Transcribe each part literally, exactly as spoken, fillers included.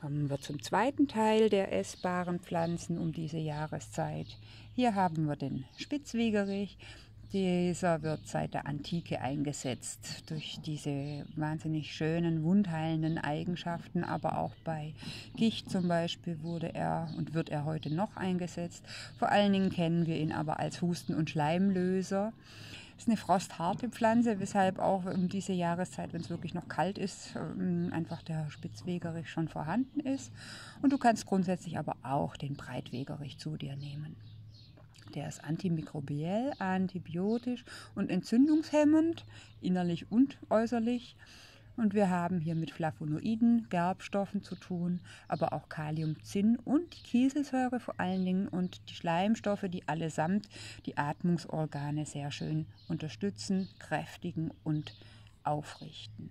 Kommen wir zum zweiten Teil der essbaren Pflanzen um diese Jahreszeit. Hier haben wir den Spitzwegerich. Dieser wird seit der Antike eingesetzt durch diese wahnsinnig schönen, wundheilenden Eigenschaften, aber auch bei Gicht zum Beispiel wurde er und wird er heute noch eingesetzt. Vor allen Dingen kennen wir ihn aber als Husten- und Schleimlöser. Es ist eine frostharte Pflanze, weshalb auch um diese Jahreszeit, wenn es wirklich noch kalt ist, einfach der Spitzwegerich schon vorhanden ist. Und du kannst grundsätzlich aber auch den Breitwegerich zu dir nehmen. Der ist antimikrobiell, antibiotisch und entzündungshemmend, innerlich und äußerlich. Und wir haben hier mit Flavonoiden, Gerbstoffen zu tun, aber auch Kalium, Zinn und die Kieselsäure vor allen Dingen und die Schleimstoffe, die allesamt die Atmungsorgane sehr schön unterstützen, kräftigen und aufrichten.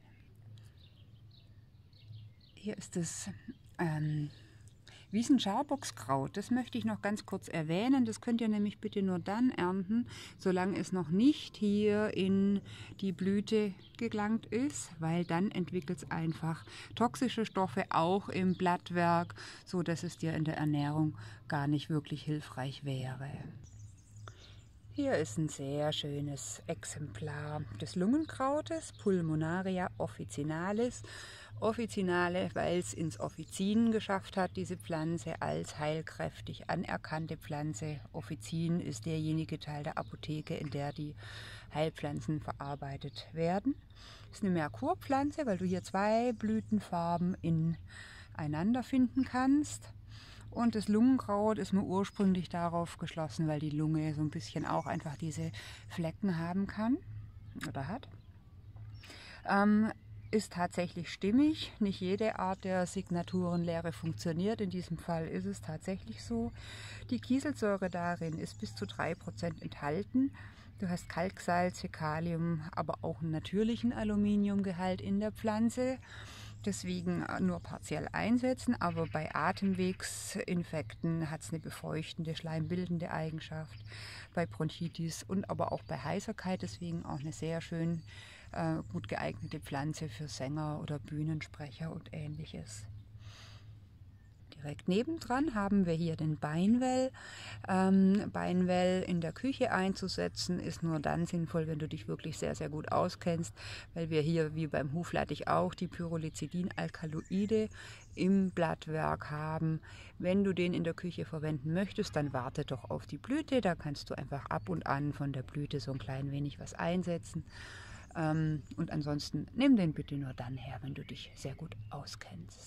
Hier ist es ähm, Wiesen-Scharbockskraut, das möchte ich noch ganz kurz erwähnen. Das könnt ihr nämlich bitte nur dann ernten, solange es noch nicht hier in die Blüte gelangt ist, weil dann entwickelt es einfach toxische Stoffe auch im Blattwerk, so dass es dir in der Ernährung gar nicht wirklich hilfreich wäre. Hier ist ein sehr schönes Exemplar des Lungenkrautes, Pulmonaria officinalis. Officinale, weil es ins Offizin geschafft hat, diese Pflanze als heilkräftig anerkannte Pflanze. Offizin ist derjenige Teil der Apotheke, in der die Heilpflanzen verarbeitet werden. Es ist eine Merkurpflanze, weil du hier zwei Blütenfarben ineinander finden kannst. Und das Lungenkraut ist nur ursprünglich darauf geschlossen, weil die Lunge so ein bisschen auch einfach diese Flecken haben kann oder hat. Ähm, ist tatsächlich stimmig. Nicht jede Art der Signaturenlehre funktioniert. In diesem Fall ist es tatsächlich so. Die Kieselsäure darin ist bis zu drei Prozent enthalten. Du hast Kalksalze, Kalium, aber auch einen natürlichen Aluminiumgehalt in der Pflanze. Deswegen nur partiell einsetzen, aber bei Atemwegsinfekten hat es eine befeuchtende, schleimbildende Eigenschaft, bei Bronchitis und aber auch bei Heiserkeit, deswegen auch eine sehr schön äh, gut geeignete Pflanze für Sänger oder Bühnensprecher und ähnliches. Direkt nebendran haben wir hier den Beinwell. Ähm, Beinwell in der Küche einzusetzen ist nur dann sinnvoll, wenn du dich wirklich sehr, sehr gut auskennst, weil wir hier wie beim Huflattich auch die Pyrrolizidin-Alkaloide im Blattwerk haben. Wenn du den in der Küche verwenden möchtest, dann warte doch auf die Blüte. Da kannst du einfach ab und an von der Blüte so ein klein wenig was einsetzen. Ähm, und ansonsten nimm den bitte nur dann her, wenn du dich sehr gut auskennst.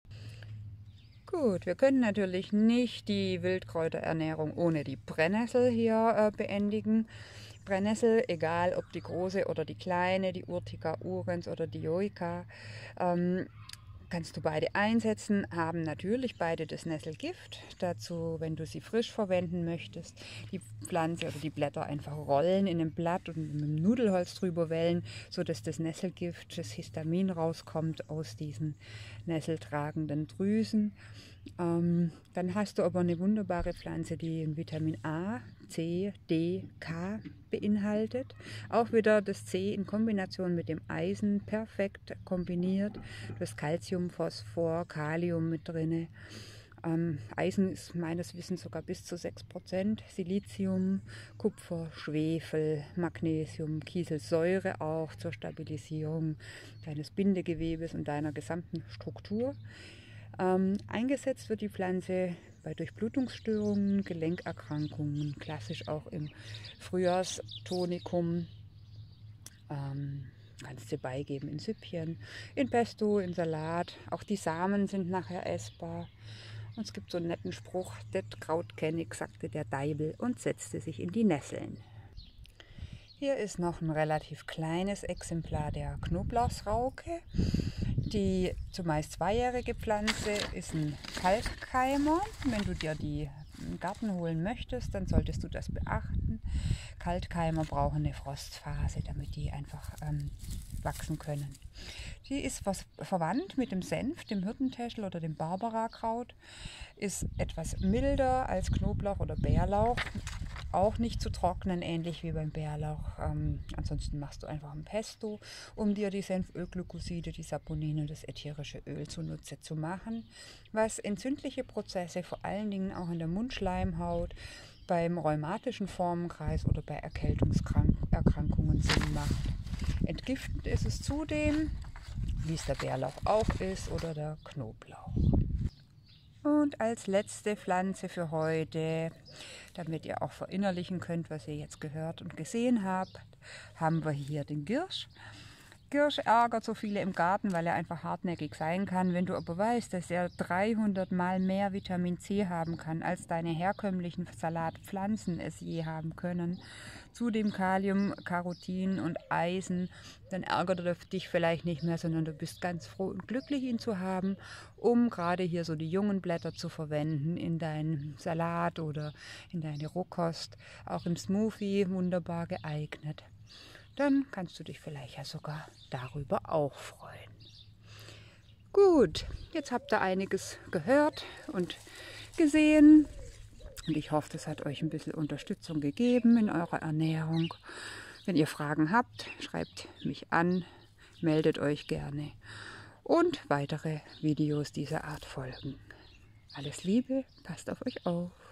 Gut, wir können natürlich nicht die Wildkräuterernährung ohne die Brennnessel hier äh, beendigen. Brennnessel, egal ob die große oder die kleine, die Urtica urens oder die Dioica, ähm, kannst du beide einsetzen, haben natürlich beide das Nesselgift. Dazu, wenn du sie frisch verwenden möchtest, die Pflanze oder die Blätter einfach rollen in einem Blatt und mit dem Nudelholz drüber wellen, sodass das Nesselgift, das Histamin rauskommt aus diesen nesseltragenden Drüsen. Ähm, dann hast du aber eine wunderbare Pflanze, die ein Vitamin A, C, D, K beinhaltet. Auch wieder das C in Kombination mit dem Eisen perfekt kombiniert. Du hast Calcium, Phosphor, Kalium mit drin. Ähm, Eisen ist meines Wissens sogar bis zu sechs Prozent. Silizium, Kupfer, Schwefel, Magnesium, Kieselsäure auch zur Stabilisierung deines Bindegewebes und deiner gesamten Struktur. Ähm, eingesetzt wird die Pflanze bei Durchblutungsstörungen, Gelenkerkrankungen, klassisch auch im Frühjahrstonikum. Ähm, kannst du beigeben in Süppchen, in Pesto, in Salat. Auch die Samen sind nachher essbar. Und es gibt so einen netten Spruch: "Det Kraut kenn ich", sagte der Deibel und setzte sich in die Nesseln. Hier ist noch ein relativ kleines Exemplar der Knoblauchsrauke. Die zumeist zweijährige Pflanze ist ein Kaltkeimer. Wenn du dir die im Garten holen möchtest, dann solltest du das beachten. Kaltkeimer brauchen eine Frostphase, damit die einfach ähm, wachsen können. Die ist was verwandt mit dem Senf, dem Hirtentäschel oder dem Barbarakraut, ist etwas milder als Knoblauch oder Bärlauch auch nicht zu trocknen, ähnlich wie beim Bärlauch. Ähm, ansonsten machst du einfach ein Pesto, um dir die Senfölglykoside, die Saponine und das ätherische Öl zunutze zu machen, was entzündliche Prozesse vor allen Dingen auch in der Mundschleimhaut, beim rheumatischen Formenkreis oder bei Erkältungserkrankungen Sinn macht. Entgiftend ist es zudem, wie es der Bärlauch auch ist oder der Knoblauch. Und als letzte Pflanze für heute, damit ihr auch verinnerlichen könnt, was ihr jetzt gehört und gesehen habt, haben wir hier den Girsch. Girsch ärgert so viele im Garten, weil er einfach hartnäckig sein kann. Wenn du aber weißt, dass er dreihundert Mal mehr Vitamin C haben kann, als deine herkömmlichen Salatpflanzen es je haben können, zudem Kalium, Carotin und Eisen, dann ärgert er dich vielleicht nicht mehr, sondern du bist ganz froh und glücklich, ihn zu haben, um gerade hier so die jungen Blätter zu verwenden in deinen Salat oder in deine Rohkost, auch im Smoothie wunderbar geeignet. Dann kannst du dich vielleicht ja sogar darüber auch freuen. Gut, jetzt habt ihr einiges gehört und gesehen. Und ich hoffe, das hat euch ein bisschen Unterstützung gegeben in eurer Ernährung. Wenn ihr Fragen habt, schreibt mich an, meldet euch gerne. Und weitere Videos dieser Art folgen. Alles Liebe, passt auf euch auf.